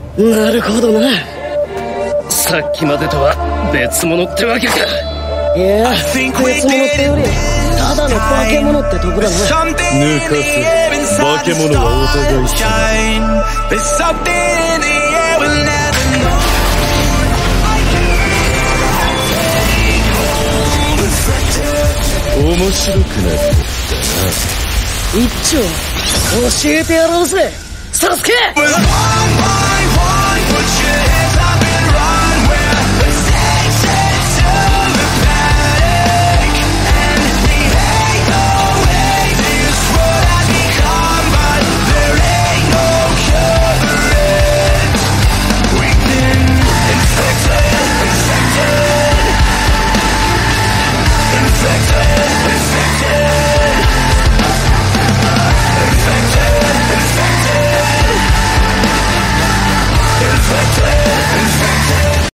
なるほどな。さっきまでとは別物ってわけか。いや、別物ってよりただの化け物ってとこだな。 抜かす。化け物はお互い様。面白くなってきたな。 一丁教えてやろうぜ、サスケ。